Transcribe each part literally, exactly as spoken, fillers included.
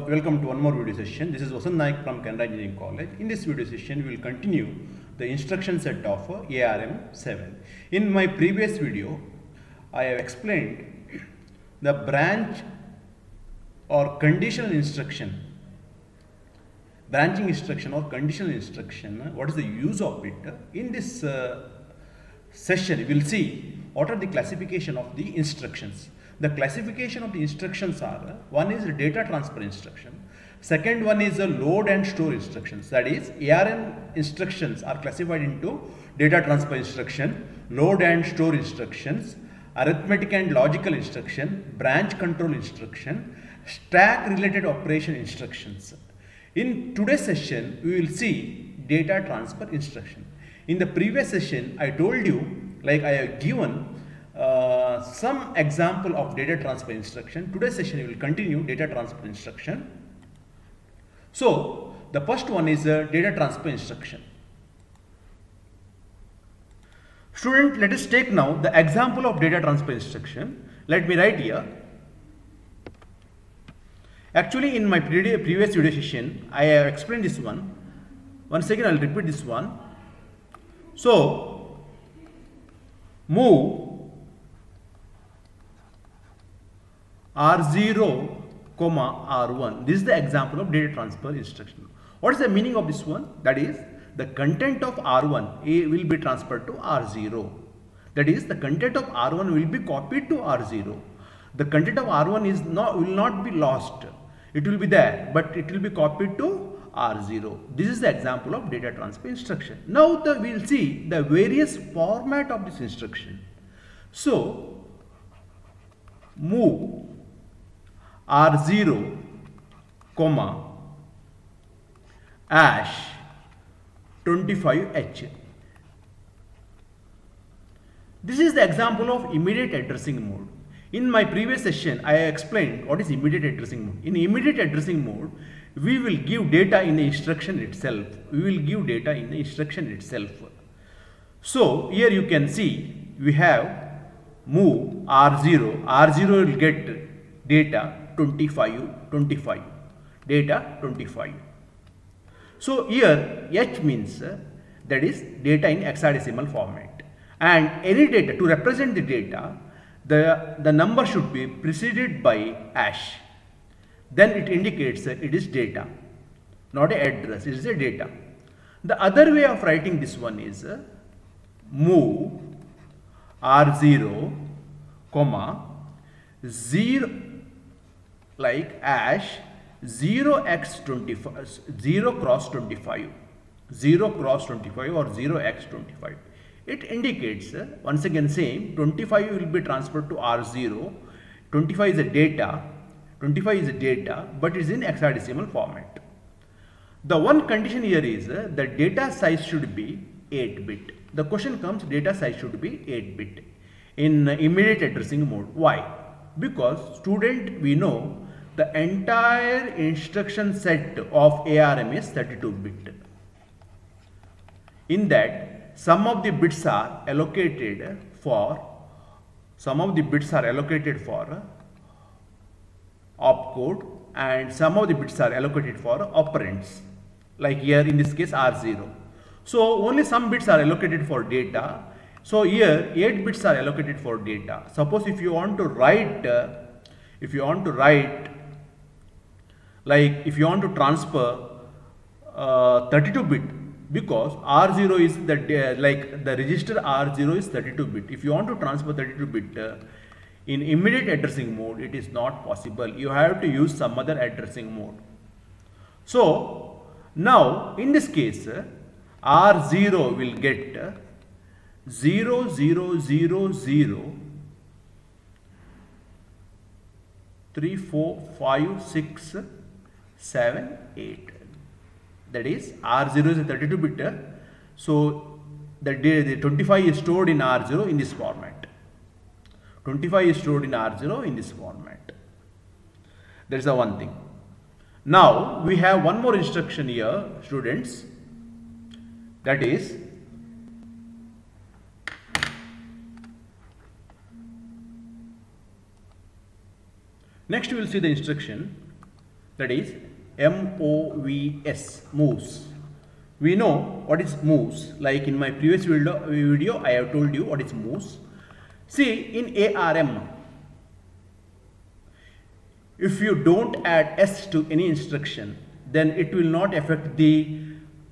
welcome to one more video session. This is Vasant Naik from Canara Engineering College. In this video session, we will continue the instruction set of uh, A R M seven. In my previous video, I have explained the branch or conditional instruction, branching instruction or conditional instruction, what is the use of it. In this uh, session, we will see what are the classification of the instructions. The classification of the instructions are, one is data transfer instruction, second one is a load and store instructions. That is, A R M instructions are classified into data transfer instruction, load and store instructions, arithmetic and logical instruction, branch control instruction, stack related operation instructions. In today's session, we will see data transfer instruction. In the previous session, I told you, like I have given uh, some example of data transfer instruction. Today's session, we will continue data transfer instruction. So, the first one is a data transfer instruction. Student, let us take now the example of data transfer instruction. Let me write here. Actually, in my previous video session, I have explained this one. Once again, I will repeat this one. So, move R zero, R one. This is the example of data transfer instruction. What is the meaning of this one? That is, the content of R one A will be transferred to R zero. That is, the content of R one will be copied to R zero. The content of R one is not will not be lost. It will be there, but it will be copied to R zero. This is the example of data transfer instruction. Now the, we will see the various format of this instruction. So, move R zero, comma, hash twenty-five H. This is the example of immediate addressing mode. In my previous session, I explained what is immediate addressing mode. In immediate addressing mode, we will give data in the instruction itself. We will give data in the instruction itself. So, here you can see we have move R zero. R zero will get data twenty-five, twenty-five. Data twenty-five. So, here H means uh, that is data in hexadecimal format. And any data, to represent the data, the, the number should be preceded by hash. Then it indicates that it is data, not an address, it is a data. The other way of writing this one is uh, move R zero, comma, zero, like hash zero x twenty-five, zero cross twenty-five, zero cross twenty-five or zero x twenty-five. It indicates, uh, once again same, twenty-five will be transferred to R zero, twenty-five is a data, twenty-five is a data, but it is in hexadecimal format. The one condition here is uh, the data size should be eight bit. The question comes, data size should be eight bit in uh, immediate addressing mode. Why? Because student, we know the entire instruction set of A R M is thirty-two bit. In that, some of the bits are allocated for, some of the bits are allocated for opcode and some of the bits are allocated for operands, like here in this case R zero. So, only some bits are allocated for data. So, here eight bits are allocated for data. Suppose if you want to write, uh, if you want to write, like if you want to transfer uh, thirty-two bit, because R zero is the, uh, like the register R zero is thirty-two bit. If you want to transfer thirty-two bit uh, in immediate addressing mode, it is not possible. You have to use some other addressing mode. So, now in this case, uh, R zero will get uh, zero zero zero zero three four five six seven eight. That is, R zero is a thirty-two bit. Uh, so, the, the twenty-five is stored in R zero in this format. twenty-five is stored in R zero in this format. That is the one thing. Now, we have one more instruction here, students. That is, next we will see the instruction that is M O V S, moves. We know what is moves. Like in my previous video, video I have told you what is moves. See, in A R M, if you don't add S to any instruction, then it will not affect the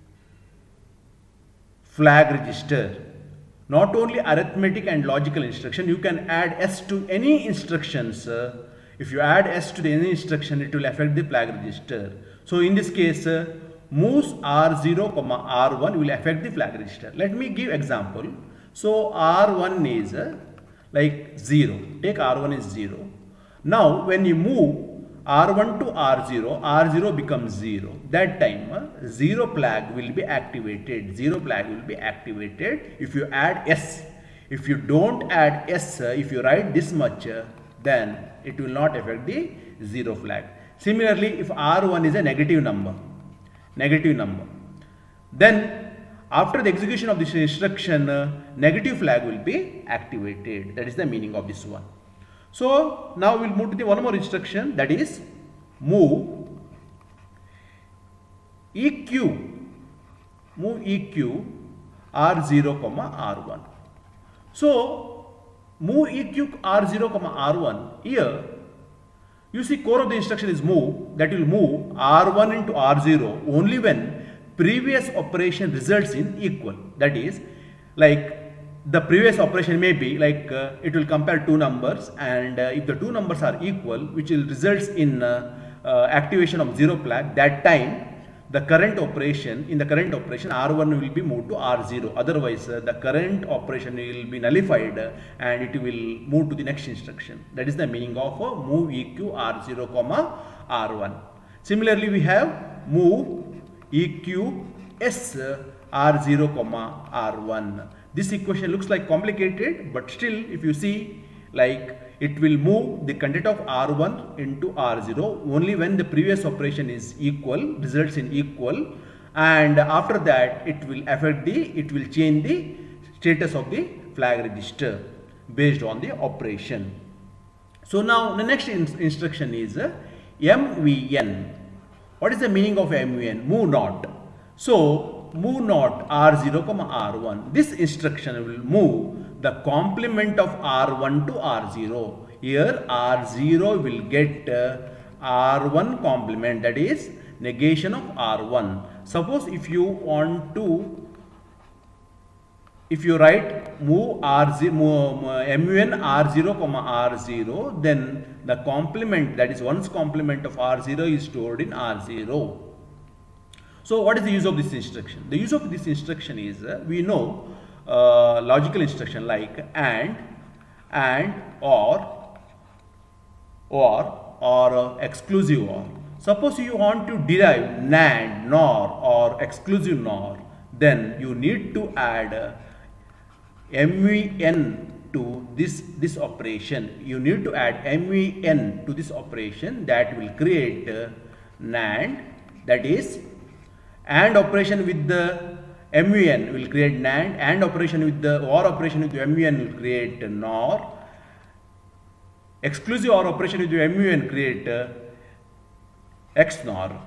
flag register. Not only arithmetic and logical instruction, you can add S to any instructions. Uh, if you add S to any instruction, it will affect the flag register. So in this case, uh, moves R zero, R one will affect the flag register. Let me give example. So R one is uh, like zero. Take R one is zero. Now when you move R one to R zero, R zero becomes zero. That time uh, zero flag will be activated. Zero flag will be activated if you add S. If you don't add S, uh, if you write this much, uh, then it will not affect the zero flag. Similarly, if R one is a negative number, negative number, then after the execution of this instruction, uh, negative flag will be activated. That is the meaning of this one. So now we'll move to the one more instruction, that is move E Q, move E Q R zero, R one. So move E Q R zero, R one. Here you see core of the instruction is move, that will move R one into R zero only when previous operation results in equal. That is, like the previous operation may be like uh, it will compare two numbers, and uh, if the two numbers are equal, which will results in uh, uh, activation of zero flag, that time the current operation, in the current operation R one will be moved to R zero. Otherwise uh, the current operation will be nullified uh, and it will move to the next instruction. That is the meaning of uh, move E Q R zero, R one. Similarly, we have move E Q S uh, R zero, R one. This equation looks like complicated, but still if you see, like it will move the content of R one into R zero only when the previous operation is equal, results in equal, and after that it will affect the, it will change the status of the flag register based on the operation. So now the next in instruction is uh, M V N. What is the meaning of M V N? Move not. So move not R zero, R one. This instruction will move the complement of R one to R zero. Here R zero will get uh, R one complement, that is negation of R one. Suppose if you want to, if you write move R zero, move, uh, M V N R zero, R zero, then the complement, that is one's complement of R zero is stored in R zero. So what is the use of this instruction? The use of this instruction is, uh, we know uh, logical instruction like and, and, or, or, or uh, exclusive or. Suppose you want to derive NAND, NOR, or exclusive NOR, then you need to add uh, M V N to this, this operation. You need to add M V N to this operation that will create uh, NAND, that is AND operation with the M V N will create NAND, AND operation with the OR operation with the M V N will create NOR, exclusive OR operation with the M V N create uh, X NOR.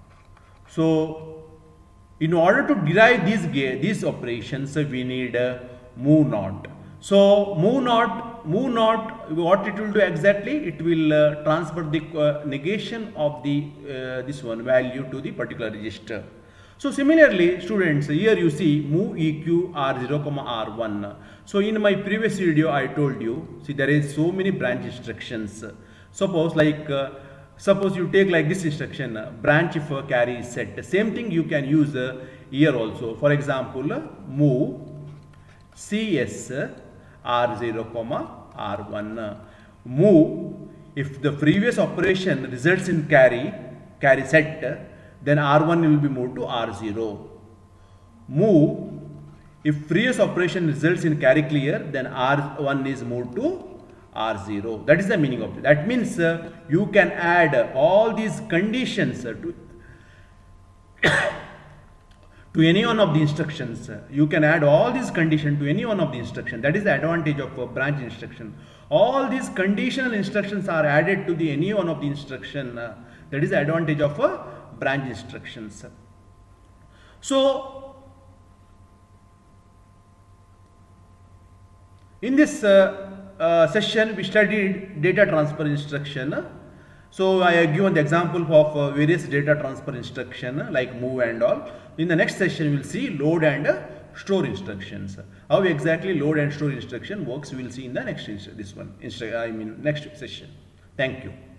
So in order to derive these these operations, uh, we need uh, move not. So move not, move not, what it will do exactly? It will uh, transfer the uh, negation of the uh, this one value to the particular register. So similarly, students, here you see move E Q R zero, R one. So in my previous video I told you, see there is so many branch instructions. Suppose like uh, suppose you take like this instruction, uh, branch if uh, carry is set. The same thing you can use uh, here also. For example, uh, move C S R zero, R one. Move, if the previous operation results in carry, carry set, then R one will be moved to R zero. Move, if previous operation results in carry clear, then R one is moved to R zero. That is the meaning of it. That means uh, you can add uh, all these conditions uh, to to any one of the instructions. You can add all these conditions to any one of the instructions. That is the advantage of a branch instruction. All these conditional instructions are added to the any one of the instruction. Uh, That is the advantage of uh, branch instructions. So in this uh, uh, session we studied data transfer instruction. So I have given the example of uh, various data transfer instruction uh, like move and all. In the next session we will see load and uh, store instructions. How exactly load and store instruction works we will see in the next this one I mean next session. Thank you.